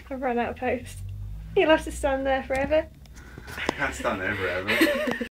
I've run out of posts. You'll have to stand there forever. I can't stand there forever.